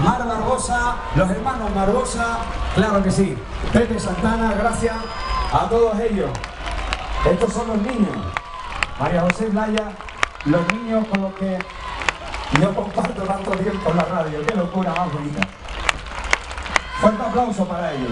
Mar Barbosa, los hermanos Barbosa, claro que sí. Pepe Santana, gracias a todos ellos. Estos son los niños. María José Blaya, los niños con los que yo comparto tanto tiempo en la radio. Qué locura más bonita. Fuerte aplauso para ellos.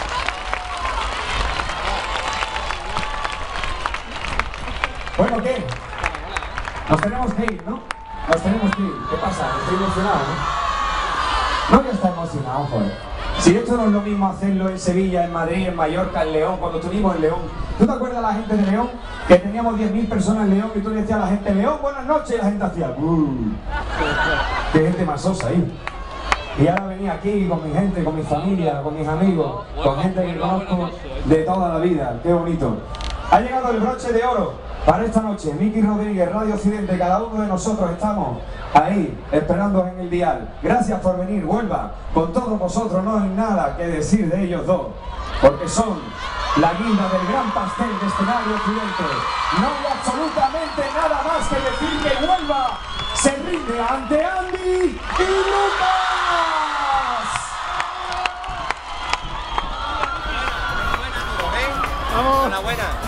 Bueno, ¿qué? Nos tenemos que ir, ¿no? Nos tenemos que ir. ¿Qué pasa? Estoy emocionado, ¿no? No, que está emocionado, joder. Si esto no es lo mismo hacerlo en Sevilla, en Madrid, en Mallorca, en León, cuando estuvimos en León. ¿Tú te acuerdas de la gente de León? Que teníamos 10.000 personas en León y tú le decías a la gente, León, buenas noches, y la gente hacía, qué gente más sosa ahí. Y ahora venía aquí con mi gente, con mi familia, con mis amigos, con gente que conozco de toda la vida. Qué bonito. Ha llegado el broche de oro para esta noche. Miki Rodríguez, Radio Occidente, cada uno de nosotros estamos ahí, esperando en el dial. Gracias por venir, Huelva. Con todos vosotros no hay nada que decir de ellos dos, porque son la guinda del gran pastel de este Radio Occidente. No hay absolutamente nada más que decir que Huelva se rinde ante Andy y Lucas. ¡Vamos! ¡Enhorabuena!